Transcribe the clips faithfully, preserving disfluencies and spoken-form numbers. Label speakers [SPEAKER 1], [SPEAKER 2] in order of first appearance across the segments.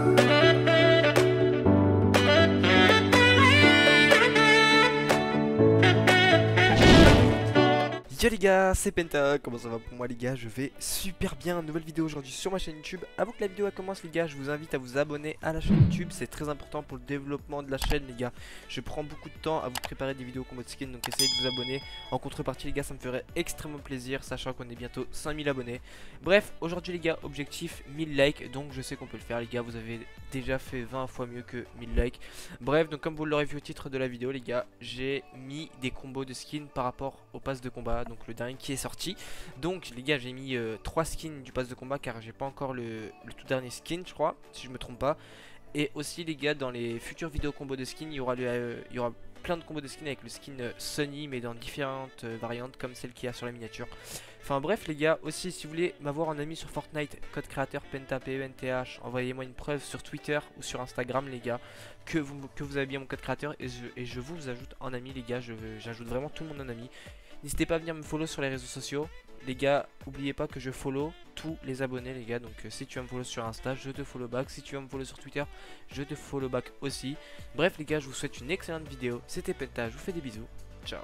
[SPEAKER 1] Yo les gars, c'est Penta, comment ça va pour moi les gars? Je vais super bien, nouvelle vidéo aujourd'hui sur ma chaîne YouTube. Avant que la vidéo commence les gars, je vous invite à vous abonner à la chaîne YouTube, c'est très important pour le développement de la chaîne les gars. Je prends beaucoup de temps à vous préparer des vidéos combo de skin, donc essayez de vous abonner. En contrepartie les gars, ça me ferait extrêmement plaisir, sachant qu'on est bientôt cinq mille abonnés. Bref, aujourd'hui les gars, objectif mille likes, donc je sais qu'on peut le faire les gars, vous avez déjà fait vingt fois mieux que mille likes. Bref, donc comme vous l'aurez vu au titre de la vidéo les gars, j'ai mis des combos de skins par rapport au pass de combat, donc le dernier qui est sorti. Donc les gars, j'ai mis euh, trois skins du pass de combat car j'ai pas encore le, le tout dernier skin je crois, si je me trompe pas. Et aussi les gars, dans les futures vidéos combos de skins, il y aura, le, euh, il y aura plein de combos de skins avec le skin euh, Sunny, mais dans différentes euh, variantes comme celle qu'il y a sur la miniature. Enfin bref les gars, aussi si vous voulez m'avoir en ami sur Fortnite, code créateur Penta P E N T H, envoyez-moi une preuve sur Twitter ou sur Instagram les gars que vous, que vous avez bien mon code créateur et je, et je vous ajoute en ami les gars, j'ajoute vraiment tout le monde en ami. N'hésitez pas à venir me follow sur les réseaux sociaux. Les gars, n'oubliez pas que je follow tous les abonnés les gars. Donc euh, si tu vas me follow sur Insta, je te follow back. Si tu vas me follow sur Twitter, je te follow back aussi. Bref les gars, je vous souhaite une excellente vidéo. C'était Penta, je vous fais des bisous. Ciao.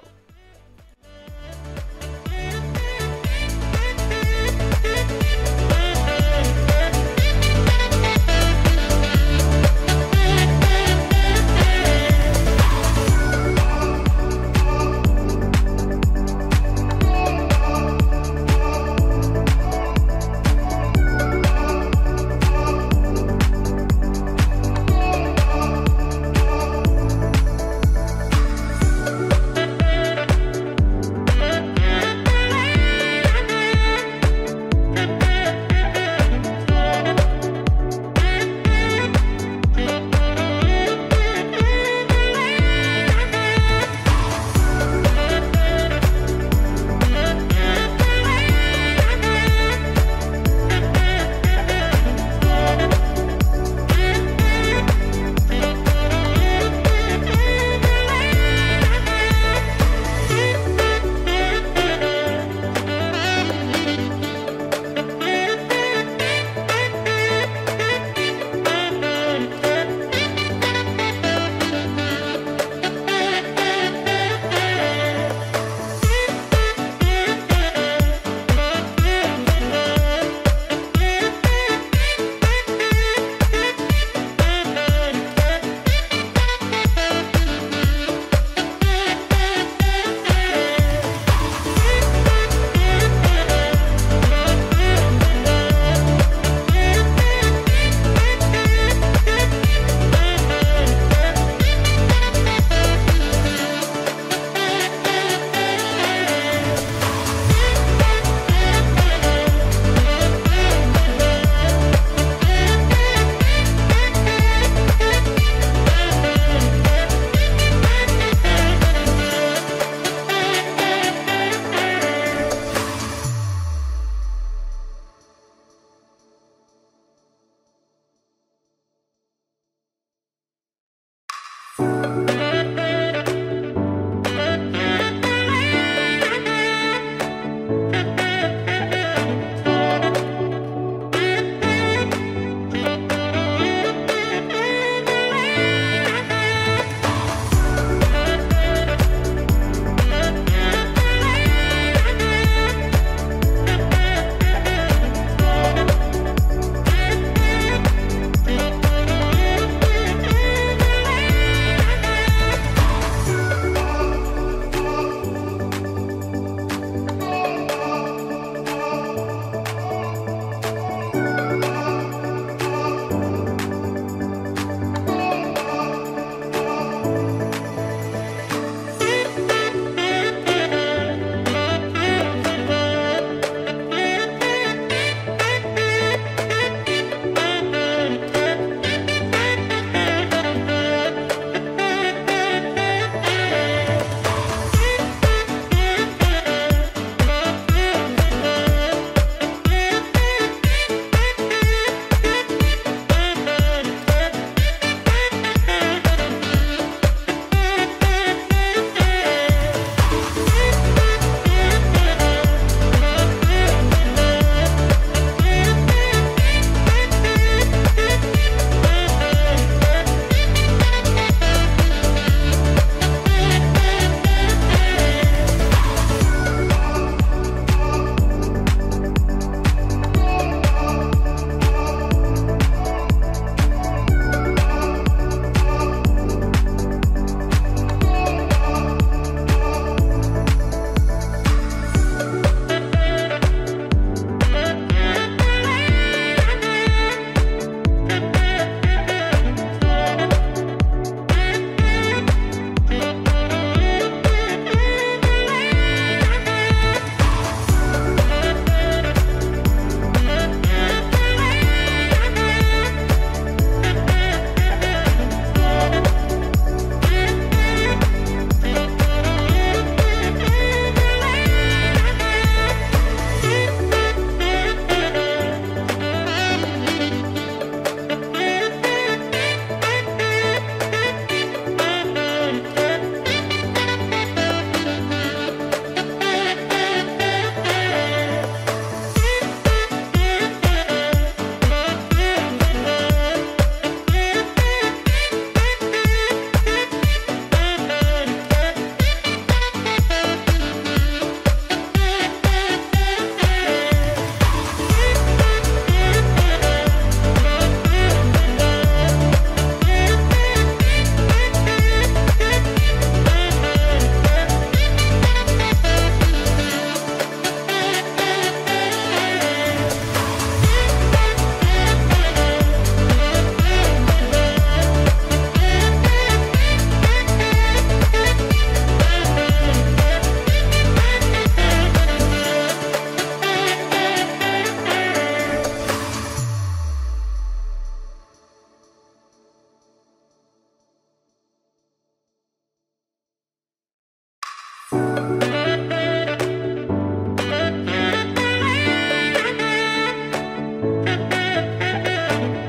[SPEAKER 1] ciao.